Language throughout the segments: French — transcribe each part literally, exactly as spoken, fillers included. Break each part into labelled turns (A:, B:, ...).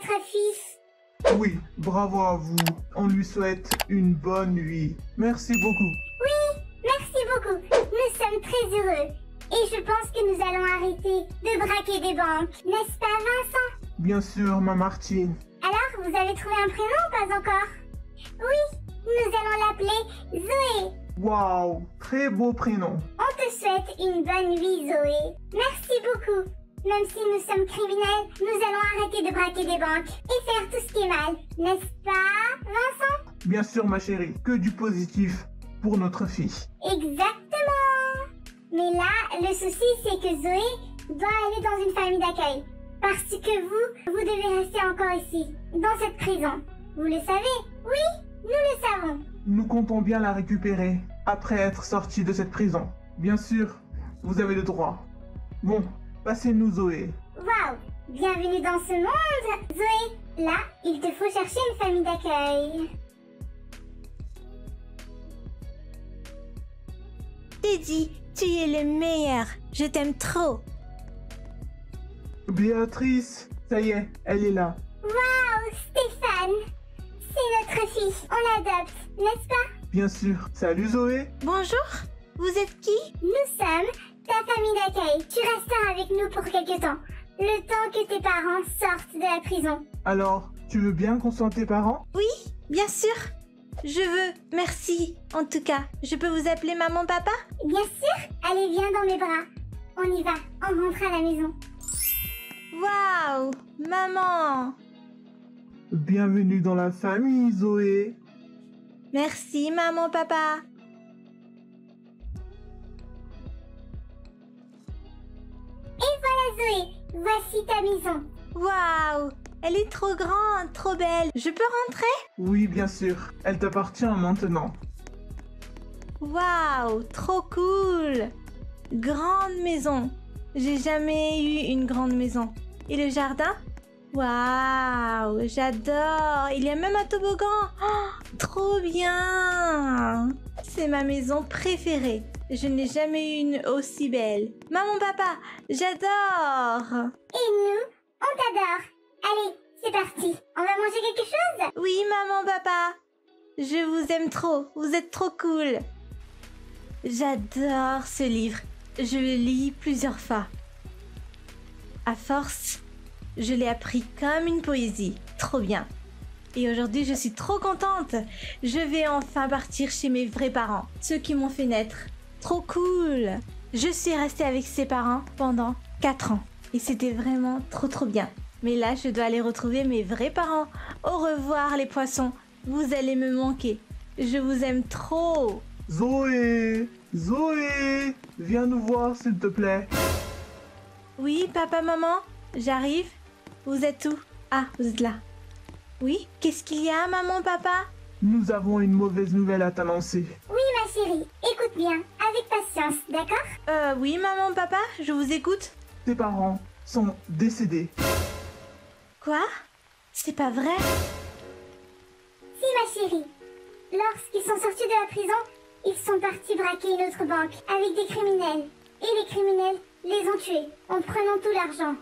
A: notre fils.
B: Oui, bravo à vous. On lui souhaite une bonne nuit. Merci beaucoup.
A: Oui, merci beaucoup. Nous sommes très heureux. Et je pense que nous allons arrêter de braquer des banques. N'est-ce pas, Vincent?
B: Bien sûr, ma Martine.
A: Alors, vous avez trouvé un prénom ou pas encore? Oui, nous allons l'appeler Zoé.
B: Waouh, très beau prénom.
A: On te souhaite une bonne nuit, Zoé. Merci beaucoup. Même si nous sommes criminels, nous allons arrêter de braquer des banques et faire tout ce qui est mal. N'est-ce pas, Vincent?
B: Bien sûr, ma chérie, que du positif pour notre fille.
A: Exactement. Mais là, le souci, c'est que Zoé doit aller dans une famille d'accueil. Parce que vous, vous devez rester encore ici, dans cette prison. Vous le savez? Oui, nous le savons.
B: Nous comptons bien la récupérer après être sortis de cette prison. Bien sûr, vous avez le droit. Bon, passez-nous Zoé.
A: Waouh, bienvenue dans ce monde, Zoé. Là, il te faut chercher une famille d'accueil.
C: Teddy, tu es le meilleur. Je t'aime trop.
B: Béatrice, ça y est, elle est là.
A: Waouh, Stéphane. C'est notre fille. On l'adopte, n'est-ce pas?
B: Bien sûr. Salut Zoé.
C: Bonjour. Vous êtes qui?
A: Nous sommes ta famille d'accueil. Tu resteras avec nous pour quelque temps. Le temps que tes parents sortent de la prison.
B: Alors, tu veux bien qu'on soit tes parents?
C: Oui, bien sûr. Je veux. Merci. En tout cas, je peux vous appeler maman, papa?
A: Bien sûr. Allez, viens dans mes bras. On y va. On rentre à la maison.
C: Waouh, maman.
B: Bienvenue dans la famille, Zoé.
C: Merci, maman, papa.
A: Et voilà, Zoé. Voici ta maison.
C: Waouh, elle est trop grande, trop belle. Je peux rentrer?
B: Oui, bien sûr. Elle t'appartient maintenant.
C: Waouh, trop cool. Grande maison. J'ai jamais eu une grande maison. Et le jardin? Waouh, j'adore. Il y a même un toboggan. Oh, trop bien. C'est ma maison préférée. Je n'ai jamais eu une aussi belle. Maman, papa, j'adore.
A: Et nous, on t'adore. Allez, c'est parti. On va manger quelque chose?
C: Oui, maman, papa. Je vous aime trop. Vous êtes trop cool. J'adore ce livre. Je le lis plusieurs fois. À force, je l'ai appris comme une poésie. Trop bien. Et aujourd'hui, je suis trop contente. Je vais enfin partir chez mes vrais parents, ceux qui m'ont fait naître. Trop cool. Je suis restée avec ses parents pendant quatre ans. Et c'était vraiment trop trop bien. Mais là, je dois aller retrouver mes vrais parents. Au revoir les poissons. Vous allez me manquer. Je vous aime trop.
B: Zoé, Zoé, viens nous voir s'il te plaît.
C: Oui, papa, maman, j'arrive. Vous êtes où? Ah, vous êtes là. Oui, qu'est-ce qu'il y a, maman, papa?
B: Nous avons une mauvaise nouvelle à t'annoncer.
A: Oui, ma chérie. Écoute bien, avec patience, d'accord?
C: Euh, oui, maman, papa, je vous écoute.
B: Tes parents sont décédés.
C: Quoi? C'est pas vrai?
A: Si, ma chérie. Lorsqu'ils sont sortis de la prison, ils sont partis braquer une autre banque avec des criminels. Et les criminels les ont tués en prenant tout l'argent.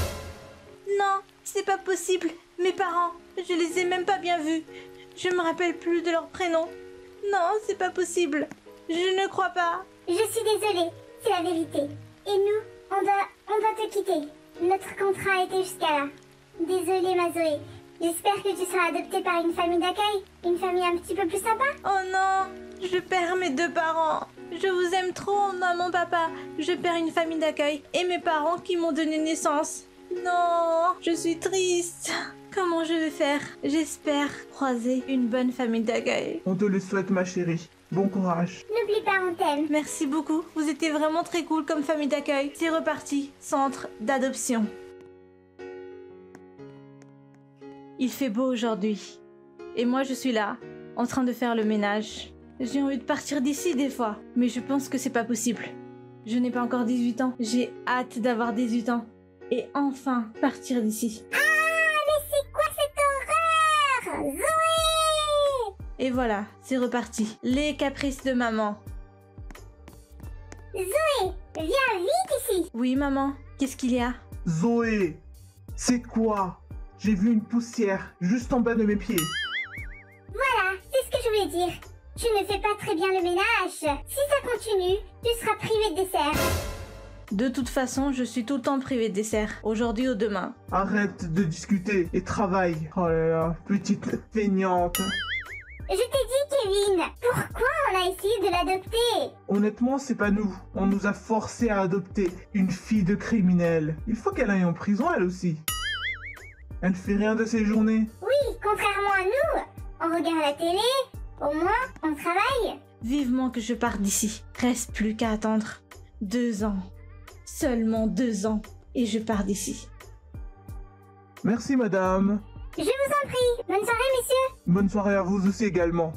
C: Non, c'est pas possible. Mes parents, je les ai même pas bien vus. Je me rappelle plus de leur prénom. Non, c'est pas possible. Je ne crois pas.
A: Je suis désolée, c'est la vérité. Et nous, on doit, on doit te quitter. Notre contrat a été jusqu'à là. Désolée, ma Zoé. J'espère que tu seras adoptée par une famille d'accueil. Une famille un petit peu plus sympa.
C: Oh non, je perds mes deux parents. Je vous aime trop, maman, papa. Je perds une famille d'accueil et mes parents qui m'ont donné naissance. Non, je suis triste. Comment je vais faire? J'espère croiser une bonne famille d'accueil.
B: On te le souhaite, ma chérie. Bon courage.
A: N'oublie pas, on t'aime.
C: Merci beaucoup. Vous étiez vraiment très cool comme famille d'accueil. C'est reparti. Centre d'adoption. Il fait beau aujourd'hui. Et moi, je suis là, en train de faire le ménage. J'ai envie de partir d'ici des fois, mais je pense que c'est pas possible. Je n'ai pas encore dix-huit ans. J'ai hâte d'avoir dix-huit ans. Et enfin partir d'ici.
A: Ah, mais c'est quoi cette horreur? Zoé!
C: Et voilà, c'est reparti. Les caprices de maman.
A: Zoé, viens vite ici.
C: Oui, maman. Qu'est-ce qu'il y a?
B: Zoé, c'est quoi? J'ai vu une poussière juste en bas de mes pieds.
A: Voilà, c'est ce que je voulais dire. Tu ne fais pas très bien le ménage. Si ça continue, tu seras privé de dessert.
C: De toute façon, je suis tout le temps privée de dessert, aujourd'hui ou demain.
B: Arrête de discuter et travaille. Oh là là, petite feignante.
A: Je t'ai dit, Kevin, pourquoi on a essayé de l'adopter?
B: Honnêtement, c'est pas nous. On nous a forcé à adopter une fille de criminel. Il faut qu'elle aille en prison, elle aussi. Elle fait rien de ses journées.
A: Oui, contrairement à nous, on regarde la télé, au moins on travaille.
C: Vivement que je parte d'ici. Reste plus qu'à attendre. Deux ans. Seulement deux ans. Et je pars d'ici.
B: Merci, madame.
A: Je vous en prie. Bonne soirée, messieurs.
B: Bonne soirée à vous aussi également.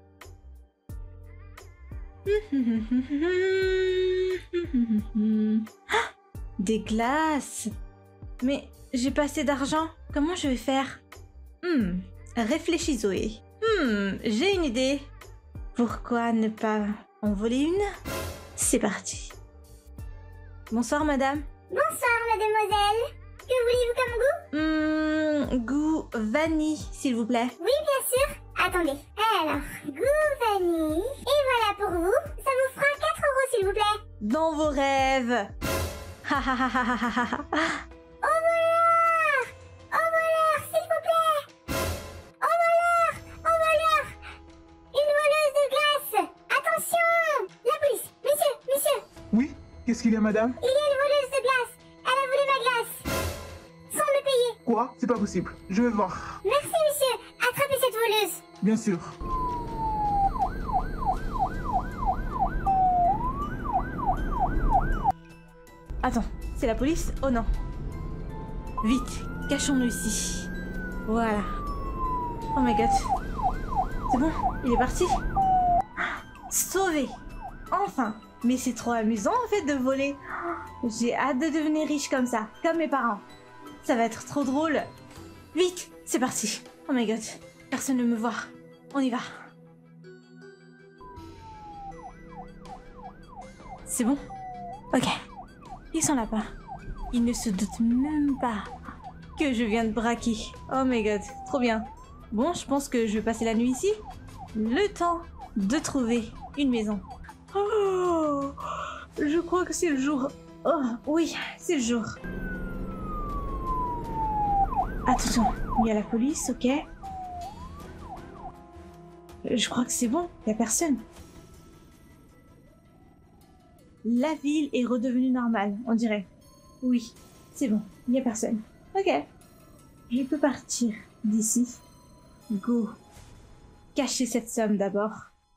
C: Des glaces. Mais j'ai pas assez d'argent. Comment je vais faire? Hmm. Réfléchis, Zoé. Hmm. J'ai une idée. Pourquoi ne pas en voler une? C'est parti. Bonsoir, madame.
A: Bonsoir, mademoiselle. Que voulez-vous comme goût?
C: Hmm. Goût vanille, s'il vous plaît.
A: Oui, bien sûr. Attendez. Alors, goût vanille. Et voilà pour vous. Ça vous fera quatre euros, s'il vous plaît.
C: Dans vos rêves. Ha ha ha ha ha ha ha.
A: Au voleur! Au voleur, s'il vous plaît! Au voleur! Au voleur! Une voleuse de glace! Attention! La police! Monsieur! Monsieur!
B: Oui? Qu'est-ce qu'il y a, madame?
A: Il y a une voleuse de glace! Elle a volé ma glace! Sans me payer!
B: Quoi? C'est pas possible. Je vais voir.
A: Merci, monsieur! Attrapez cette voleuse!
B: Bien sûr.
C: Attends, c'est la police? Oh non. Vite, cachons-nous ici. Voilà. Oh my god. C'est bon, il est parti. Sauvé. Enfin. Mais c'est trop amusant en fait de voler. J'ai hâte de devenir riche comme ça, comme mes parents. Ça va être trop drôle. Vite, c'est parti. Oh my god, personne ne me voit. On y va. C'est bon? Ok. Ils sont là-bas. Ils ne se doutent même pas que je viens de braquer. Oh my god, trop bien. Bon, je pense que je vais passer la nuit ici. Le temps de trouver une maison. Oh, je crois que c'est le jour. Oh, oui, c'est le jour. Attention, il y a la police, ok. Je crois que c'est bon, il n'y a personne. La ville est redevenue normale, on dirait. Oui, c'est bon, il n'y a personne. Ok. Je peux partir d'ici. Go. Cacher cette somme d'abord.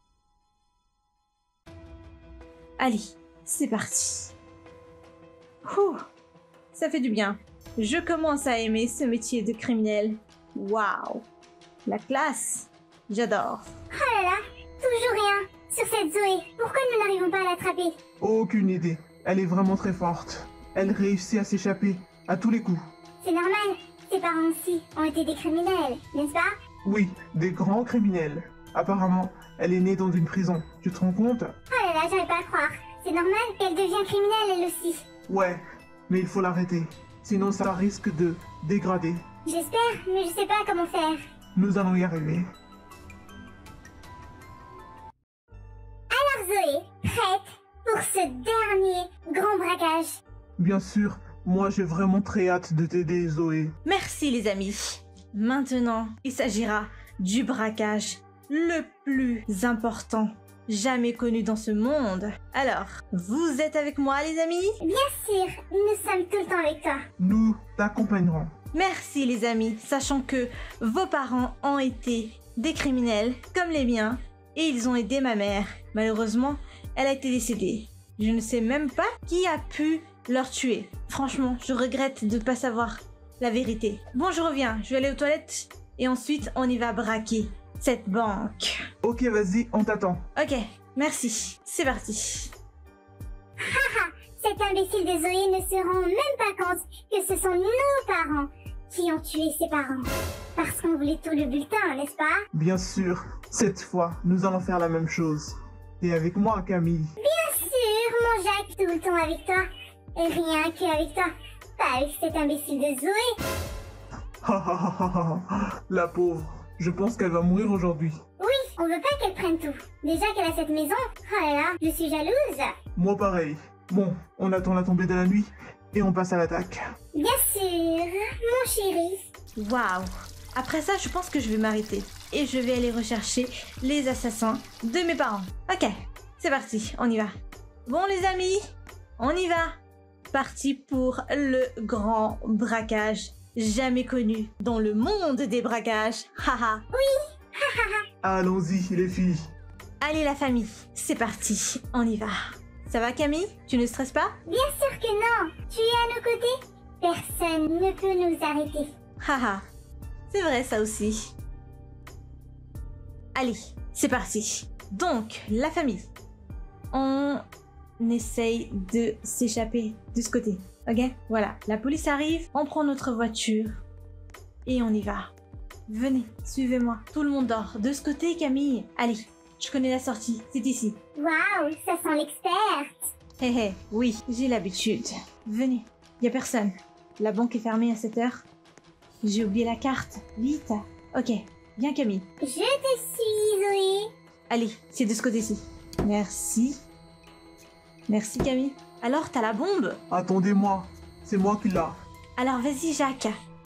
C: Allez, c'est parti. Ouh, ça fait du bien. Je commence à aimer ce métier de criminel. Waouh, la classe. J'adore.
A: Oh là là, toujours rien sur cette Zoé. Pourquoi nous n'arrivons pas à l'attraper?
B: Aucune idée. Elle est vraiment très forte. Elle réussit à s'échapper à tous les coups.
A: C'est normal. Ses parents aussi ont été des criminels, n'est-ce pas?
B: Oui, des grands criminels. Apparemment, elle est née dans une prison. Tu te rends compte?
A: Oh là là, j'arrive pas à croire. C'est normal qu'elle devienne criminelle elle aussi.
B: Ouais, mais il faut l'arrêter. Sinon, ça risque de dégrader.
A: J'espère, mais je sais pas comment faire.
B: Nous allons y arriver.
A: Alors Zoé, prête pour ce dernier grand braquage?
B: Bien sûr, moi j'ai vraiment très hâte de t'aider, Zoé.
C: Merci les amis. Maintenant, il s'agira du braquage le plus important jamais connu dans ce monde. Alors, vous êtes avec moi les amis?
A: Bien sûr, nous sommes tout le temps avec toi.
B: Nous t'accompagnerons.
C: Merci les amis, sachant que vos parents ont été des criminels comme les miens et ils ont aidé ma mère. Malheureusement, elle a été décédée. Je ne sais même pas qui a pu leur tuer. Franchement, je regrette de ne pas savoir la vérité. Bon, je reviens, je vais aller aux toilettes et ensuite on y va braquer cette banque.
B: Ok, vas-y, on t'attend.
C: Ok, merci, c'est parti.
A: Haha, cet imbécile de Zoé ne se rend même pas compte que ce sont nos parents qui ont tué ses parents. Parce qu'on voulait tout le bulletin, n'est-ce pas?
B: Bien sûr, cette fois, nous allons faire la même chose. T'es avec moi, Camille.
A: Bien sûr, mon Jacques, tout le temps avec toi. Et rien qu'avec toi. Pas avec cet imbécile de Zoé.
B: La pauvre, je pense qu'elle va mourir aujourd'hui.
A: Oui, on veut pas qu'elle prenne tout. Déjà qu'elle a cette maison, oh là là, je suis jalouse.
B: Moi pareil. Bon, on attend la tombée de la nuit et on passe à l'attaque.
A: Bien sûr, mon chéri.
C: Waouh! Après ça, je pense que je vais m'arrêter. Et je vais aller rechercher les assassins de mes parents. Ok, c'est parti, on y va. Bon les amis, on y va. Parti pour le grand braquage. Jamais connu dans le monde des braquages. Haha.
B: Allons-y les filles.
C: Allez la famille, c'est parti, on y va. Ça va Camille? Tu ne stresses pas?
A: Bien sûr que non. Tu es à nos côtés. Personne ne peut nous arrêter.
C: Haha, c'est vrai ça aussi. Allez, c'est parti. Donc, la famille. On essaye de s'échapper de ce côté. Ok? Voilà, la police arrive, on prend notre voiture et on y va. Venez, suivez-moi. Tout le monde dort. De ce côté, Camille. Allez, je connais la sortie, c'est ici.
A: Waouh, ça sent l'experte.
C: Hé hé, oui, j'ai l'habitude. Venez, y a personne. La banque est fermée à cette heure. J'ai oublié la carte. Vite. Ok, viens Camille.
A: Je te suis, Zoé.
C: Allez, c'est de ce côté-ci. Merci. Merci Camille. Alors, t'as la bombe?
B: Attendez-moi, c'est moi qui l'a.
C: Alors vas-y Jacques.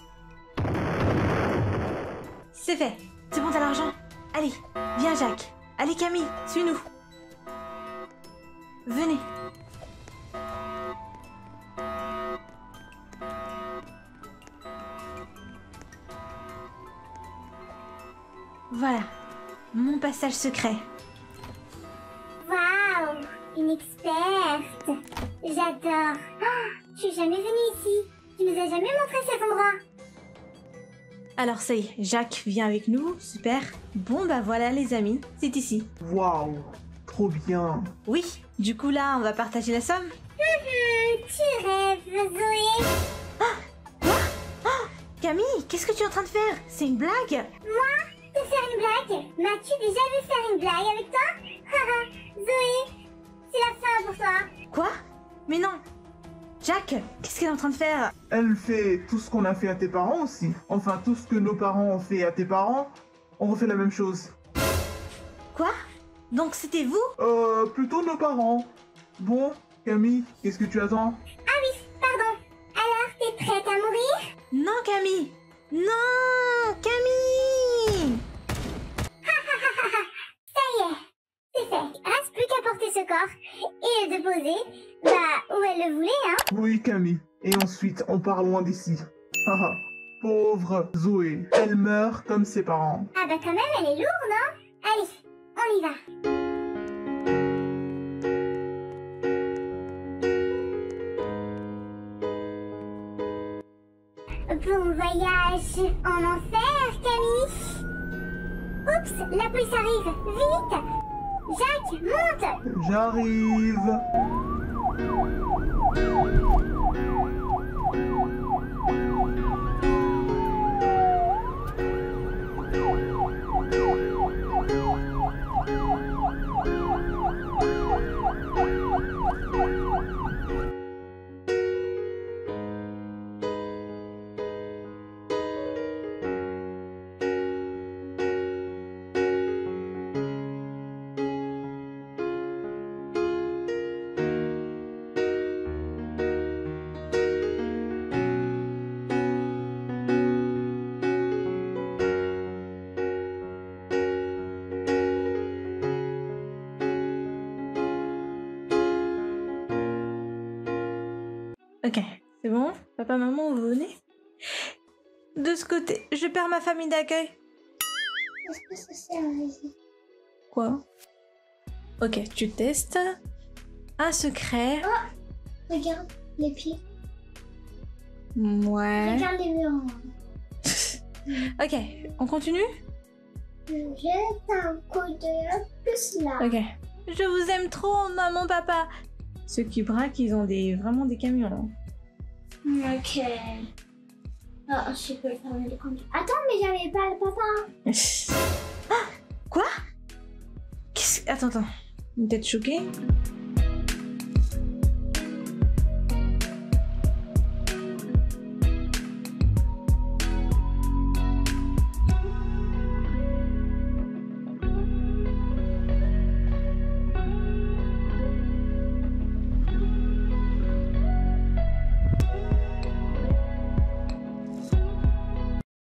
C: C'est fait. C'est bon, t'as l'argent? Allez, viens Jacques. Allez Camille, suis-nous. Venez. Voilà, mon passage secret.
A: Waouh, une experte. J'adore. Oh, je suis jamais venue ici. Tu nous as jamais montré cet endroit.
C: Alors ça y est, Jacques vient avec nous, super. Bon bah voilà les amis, c'est ici.
B: Waouh, trop bien.
C: Oui, du coup là, on va partager la somme.
A: Hum, tu rêves, Zoé.
C: Camille, qu'est-ce que tu es en train de faire? C'est une blague?
A: Moi, te faire une blague? M'as-tu déjà vu faire une blague avec toi? Haha, Zoé, c'est la fin pour toi.
C: Quoi? Mais non. Jacques, qu'est-ce qu'elle est en train de faire?
B: Elle fait tout ce qu'on a fait à tes parents aussi. Enfin, tout ce que nos parents ont fait à tes parents, on refait la même chose.
C: Quoi? Donc c'était vous?
B: Euh, plutôt nos parents. Bon, Camille, qu'est-ce que tu attends?
A: Ah oui, pardon. Alors, t'es prête à mourir?
C: Non Camille! Non Camille!
A: Ça y est, c'est fait. Reste plus qu'à porter ce corps et le déposer, bah, où elle le voulait, hein.
B: Oui, Camille. Et ensuite, on part loin d'ici. Haha, pauvre Zoé. Elle meurt comme ses parents.
A: Ah bah quand même, elle est lourde, non? Allez, on y va. Bon voyage en enfer, Camille. Oups, la police arrive. Vite. Jacques, monte.
B: J'arrive.
C: Ok, c'est bon? Papa, maman, vous venez? De ce côté, je perds ma famille d'accueil.
A: Est-ce que ça sert à rien?
C: Quoi? Ok, tu testes. Un secret.
A: Regarde les pieds.
C: Ouais.
A: Regarde les murs.
C: Ok, on continue?
A: Je jette un coup de plus là.
C: Ok. Je vous aime trop, maman, papa. Ceux qui braquent, ils ont des, vraiment des camions. Hein.
A: Ok. Oh, je peux le fermer le compte. Attends, mais j'avais pas le papa.
C: Ah, quoi? Qu'est-ce... Attends, attends. Une tête choquée?